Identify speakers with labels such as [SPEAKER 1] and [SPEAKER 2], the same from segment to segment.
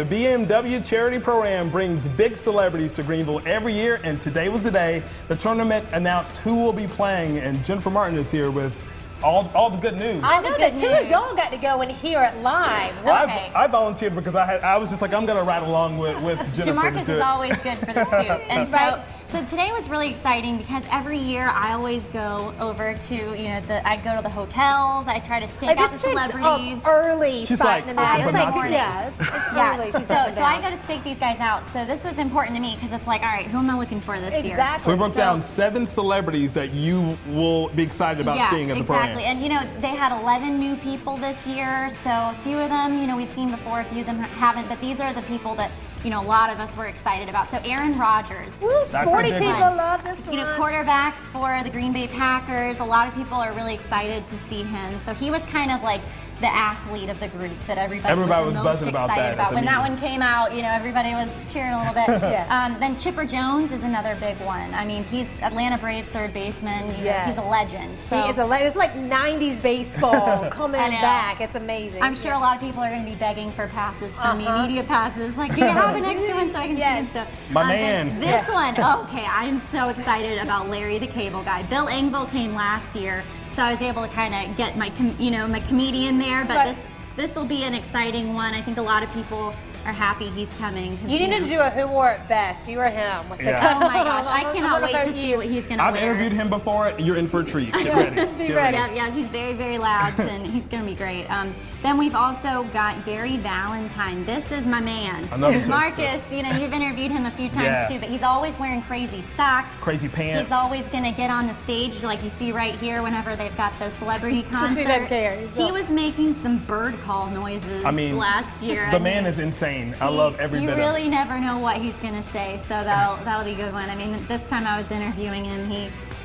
[SPEAKER 1] The BMW Charity Pro-Am brings big celebrities to Greenville every year, and today was the day the tournament announced who will be playing, and Jennifer Martin is here with all the good news.
[SPEAKER 2] I know that two of y'all got to go and hear it live.
[SPEAKER 1] Okay. I volunteered because I was just like, I'm going to ride along with Jennifer.
[SPEAKER 3] Jamarcus is always good for the scoop. And so today was really exciting because every year I always go over to, I go to the hotels, I try to stake out the celebrities.
[SPEAKER 2] Early.
[SPEAKER 1] She's like,
[SPEAKER 2] it's like morning.
[SPEAKER 3] Yeah. So I go to stake these guys out. So this was important to me because it's like, all right, who am I looking for this year?
[SPEAKER 1] So we broke down 7 celebrities that you will be excited about seeing at the Pro-Am.
[SPEAKER 3] And they had 11 new people this year, so a few of them, we've seen before, a few of them haven't, but these are the people that, a lot of us were excited about. So Aaron Rodgers.
[SPEAKER 2] Woo, sporty people love this one.
[SPEAKER 3] Quarterback for the Green Bay Packers. A lot of people are really excited to see him. So he was kind of like the athlete of the group that everybody was most
[SPEAKER 1] buzzing
[SPEAKER 3] excited about. When that one came out, everybody was cheering a little bit. Then Chipper Jones is another big one. I mean, he's Atlanta Braves third baseman. He's a legend. So
[SPEAKER 2] he is a legend. It's like 90s baseball coming back. It's amazing.
[SPEAKER 3] I'm sure a lot of people are going to be begging for passes for me, media passes. Like, do you have an extra one so I can see him stuff?
[SPEAKER 1] My man.
[SPEAKER 3] This one, okay, I'm so excited about Larry the Cable Guy. Bill Engvall came last year. So I was able to kind of get my, my comedian there, but this will be an exciting one. I think a lot of people are happy he's coming.
[SPEAKER 2] You need to do a who wore it best, you or him. With
[SPEAKER 3] Oh my gosh, I cannot wait to see what he's going to wear.
[SPEAKER 1] I've interviewed him before. You're in for a treat. Get ready.
[SPEAKER 2] Get ready.
[SPEAKER 3] Yeah, he's very, very loud, and he's going to be great. Then we've also got Gary Valentine. This is my man. Marcus, you've interviewed him a few times too, but he's always wearing crazy socks.
[SPEAKER 1] Crazy pants.
[SPEAKER 3] He's always going to get on the stage like you see right here whenever they've got those celebrity concerts. He was making some bird call noises last year.
[SPEAKER 1] The man is insane. I love every bit of it.
[SPEAKER 3] You really never know what he's going to say, so that'll be a good one. I mean, this time I was interviewing him, he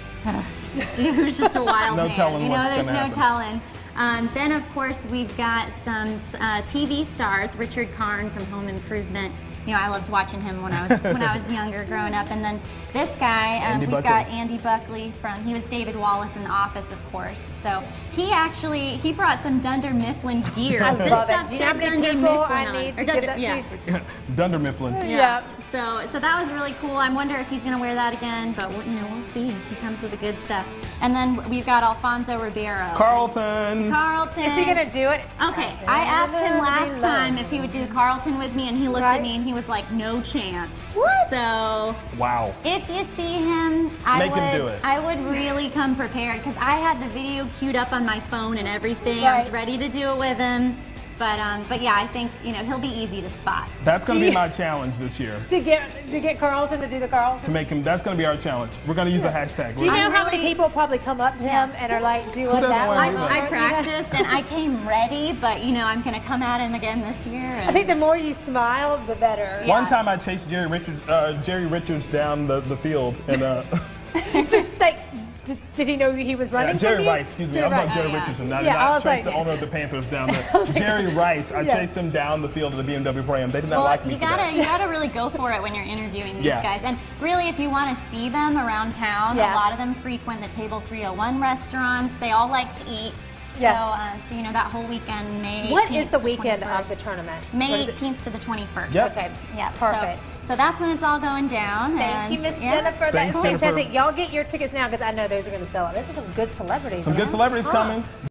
[SPEAKER 3] was just a wild man.
[SPEAKER 1] Telling
[SPEAKER 3] there's no telling. Then, of course, we've got some TV stars. Richard Karn from Home Improvement. I loved watching him when I was younger, growing up. And then this guy, we've got Andy Buckley he was David Wallace in The Office, of course. So he brought some Dunder Mifflin gear.
[SPEAKER 2] I love it. Do you know how many people I need to give that to?
[SPEAKER 1] Dunder Mifflin.
[SPEAKER 3] Yeah. So that was really cool. I wonder if he's going to wear that again, but we'll see if he comes with the good stuff. And then we've got Alfonso Ribeiro.
[SPEAKER 1] Carlton.
[SPEAKER 2] Is he going to do it?
[SPEAKER 3] Okay. I asked him last time if he would do Carlton with me, and he looked at me and he was like, no chance.
[SPEAKER 2] What?
[SPEAKER 3] So
[SPEAKER 1] wow.
[SPEAKER 3] If you see him, I would really come prepared because I had the video queued up on my phone and everything. I was ready to do it with him. But yeah, I think he'll be easy to spot.
[SPEAKER 1] That's going to be my challenge this year.
[SPEAKER 2] To get Carlton to do the Carlton.
[SPEAKER 1] To make him. That's going to be our challenge. We're going to use a hashtag.
[SPEAKER 2] Do you know how many people probably come up to him and are like, doing that?
[SPEAKER 3] I practiced and I came ready, but I'm going to come at him again this year.
[SPEAKER 2] I think the more you smile, the better.
[SPEAKER 1] One time I chased Jerry Richards down the field and
[SPEAKER 2] just like. Did he know he was running?
[SPEAKER 1] Jerry Rice, excuse me. I'm about Jerry Richardson. I did not chase the owner of the Panthers down there. Jerry Rice. I chased him down the field of the BMW Pro-Am. They did not like me for that.
[SPEAKER 3] You gotta really go for it when you're interviewing these guys. And really, if you want to see them around town, a lot of them frequent the Table 301 restaurants. They all like to eat. So that whole weekend, May 18th
[SPEAKER 2] What is the weekend of the tournament?
[SPEAKER 3] May 18th to the 21st.
[SPEAKER 1] Yep.
[SPEAKER 2] Okay.
[SPEAKER 3] Yeah.
[SPEAKER 2] Perfect.
[SPEAKER 3] So that's when it's all going down.
[SPEAKER 2] Thank you, Miss Jennifer.
[SPEAKER 1] Thanks, Jennifer.
[SPEAKER 2] Y'all get your tickets now because I know those are going to sell out. Those are some good celebrities.
[SPEAKER 1] Some good celebrities coming.